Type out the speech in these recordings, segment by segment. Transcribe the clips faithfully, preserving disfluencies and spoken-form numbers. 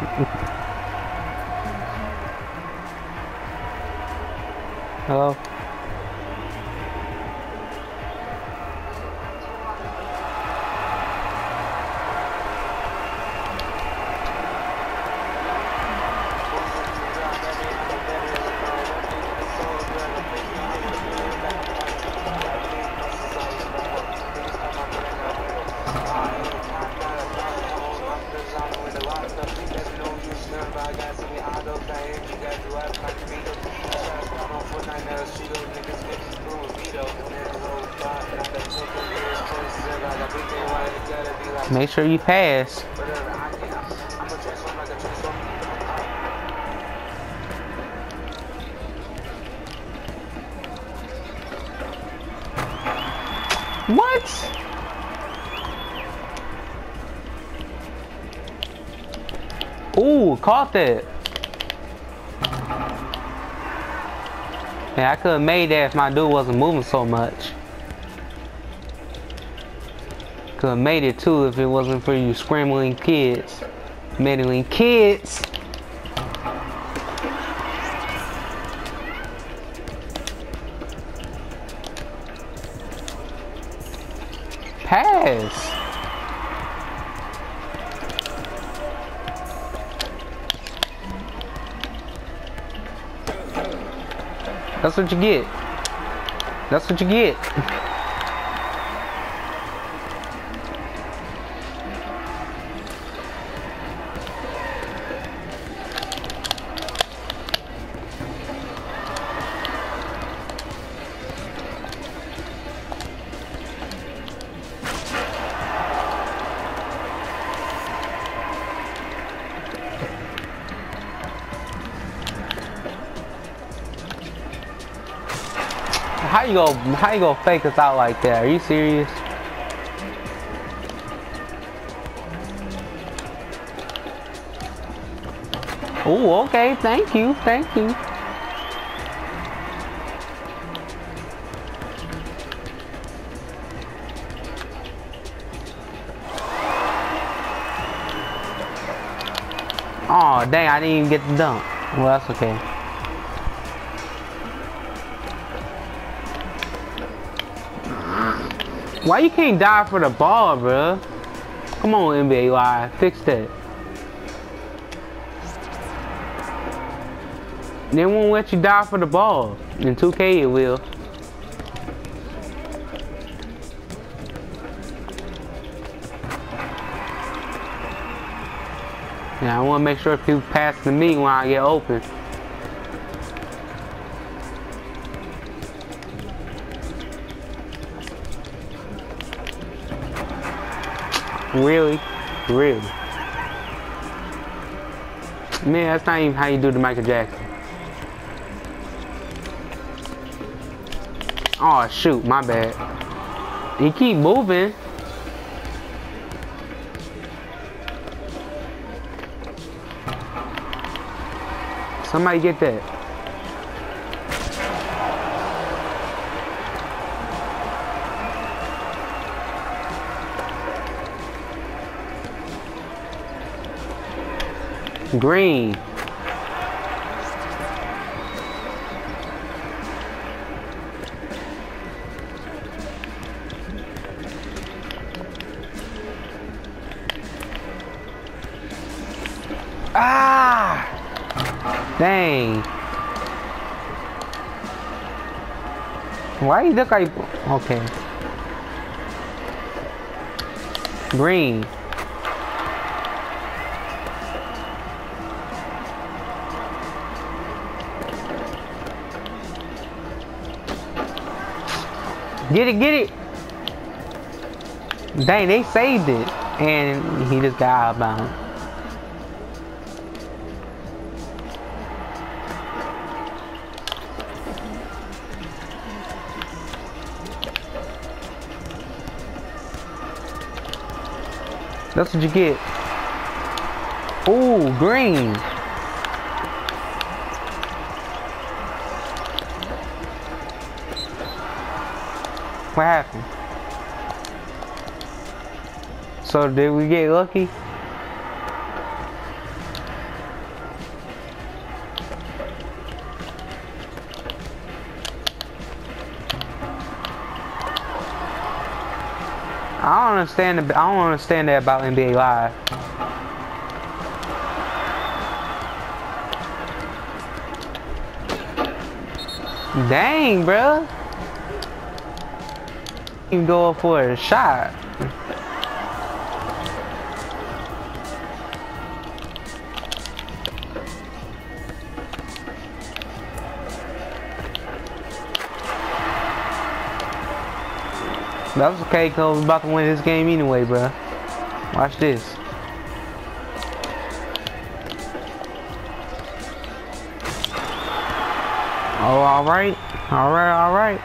Hello? Make sure you pass. What? Ooh, caught that. Yeah, I could have made that if my dude wasn't moving so much. Could have made it too if it wasn't for you scrambling kids. Meddling kids. Pass. That's what you get. That's what you get. How you go? How you go fake us out like that? Are you serious? Oh, okay. Thank you. Thank you. Oh, dang! I didn't even get the dunk. Well, that's okay. Why you can't dive for the ball, bruh? Come on, N B A Live, fix that. They won't let you dive for the ball. In two K it will. Yeah, I want to make sure people pass to me when I get open. Really? Really? Man, that's not even how you do the Michael Jackson. Oh shoot, my bad. He keep moving. Somebody get that. Green. Ah! Dang. Why you look like... Okay. Green. Get it, get it! Dang, they saved it. And he just got out of bounds. That's what you get. Ooh, green. What happened? So did we get lucky? I don't understand. The, I don't understand that about N B A Live. Dang, bro. You go for a shot. That's okay, cause we're about to win this game anyway, bro. Watch this. Oh, all right, all right, all right.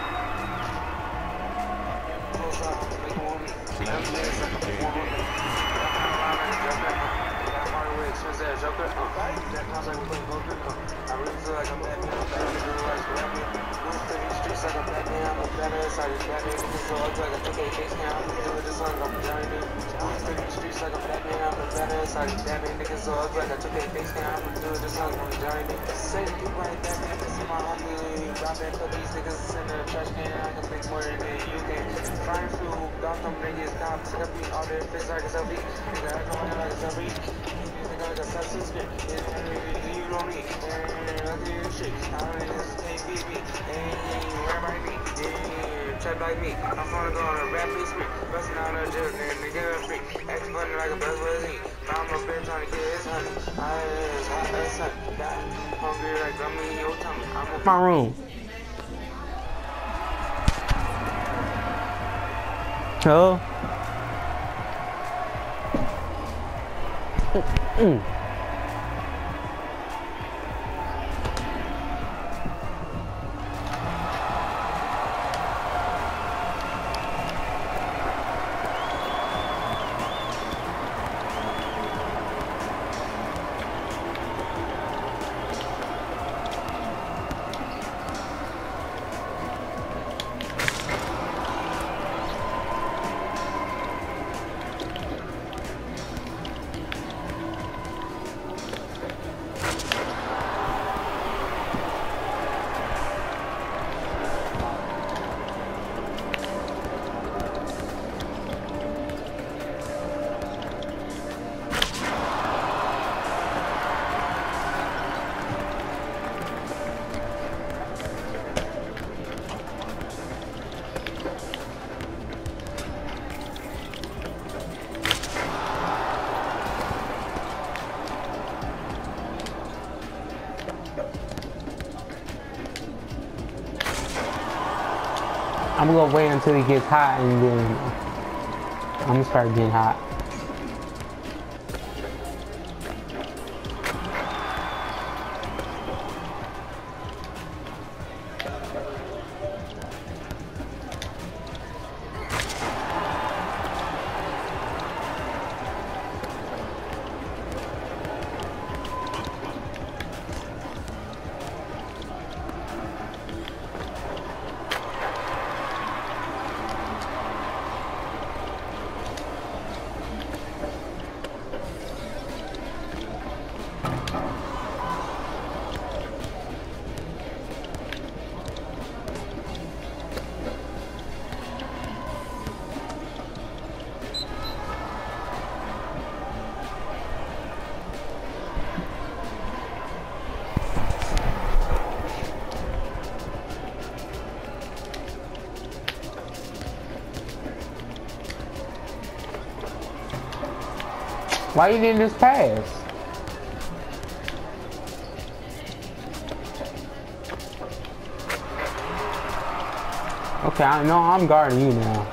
Like me, I'm gonna go on a rap this week, busting out a jerk, and they get a freak, acting funny like a buzzbuzzy. I'm up there trying to get his honey. I is hot as sun, die hungry like gummy in your tummy. I'm My room. Oh. Mm. I'm gonna wait until it gets hot and then I'm gonna start getting hot. Why you didn't just pass? Okay, I know I'm guarding you now.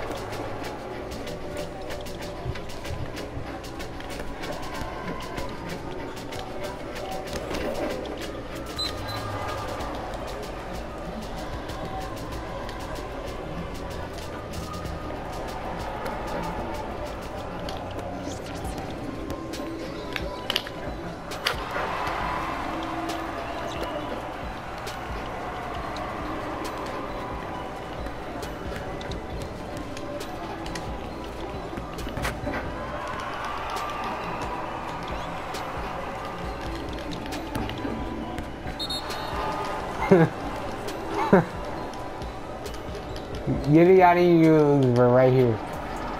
Get it out of you right here.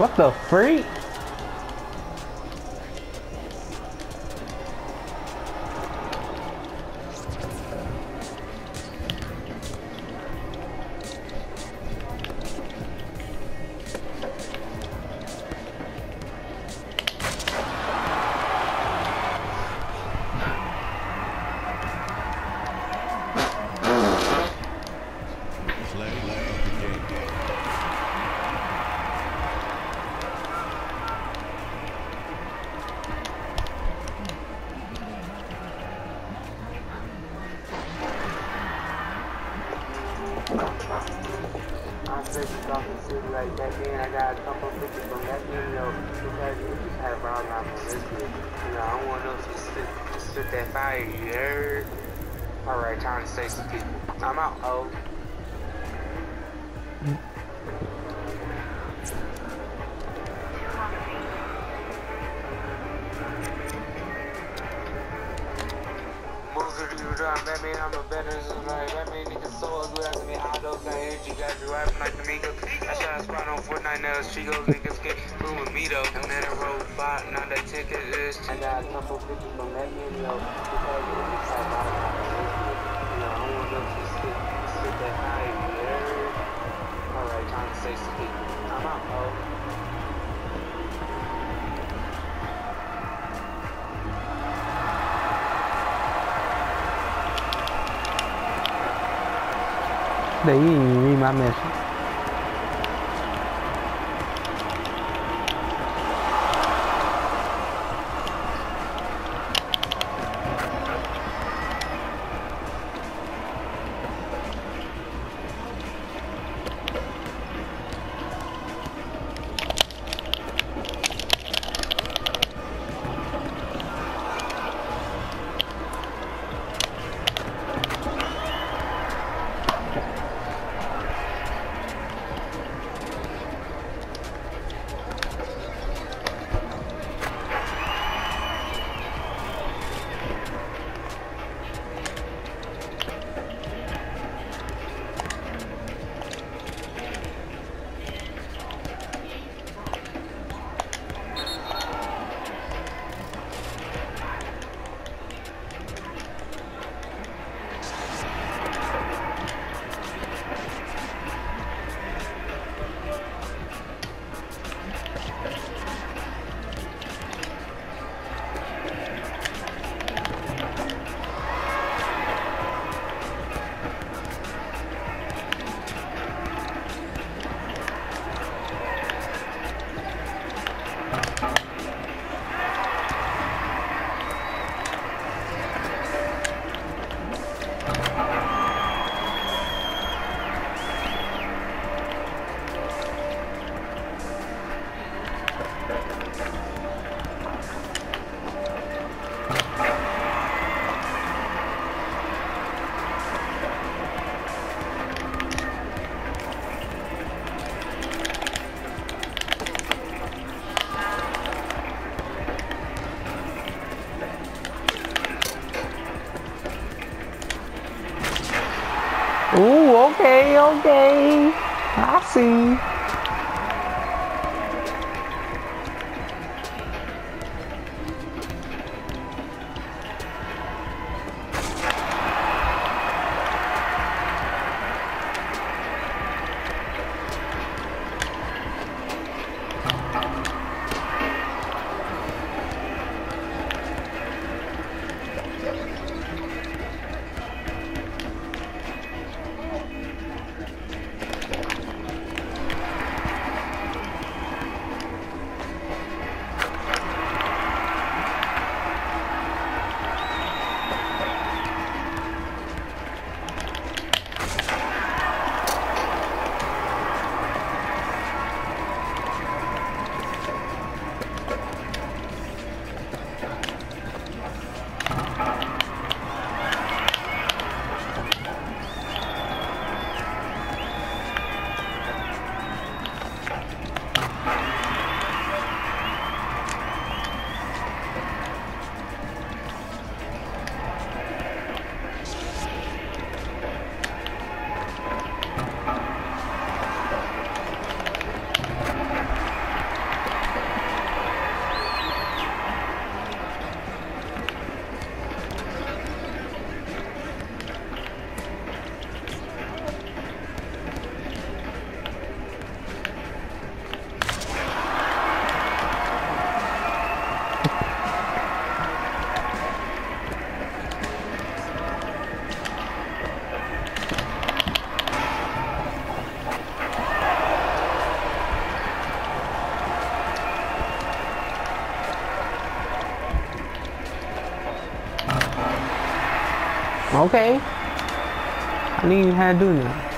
What the freak? I'm just talking shit like that, then I got a couple pictures from that video because you just had a problem out from this kid. You know, I don't want us to sit, sit that fire, you heard? Alright, time to say some people. I'm out, oh. That mean I'm a better like that mean niggas so ugly I mean I don't got energy got you rapping like the Migos. I shot a spot on Fortnite now she goes niggas get through with me though. I'm in a road fight, now that ticket is I got a couple pictures from that video because it was like I you know, I don't want them to sit, sit that high, you heard? Alright, time to say some people. I'm out, oh. They didn't even read my message. Ooh, okay, okay. I see. Okay. I didn't even have to do that.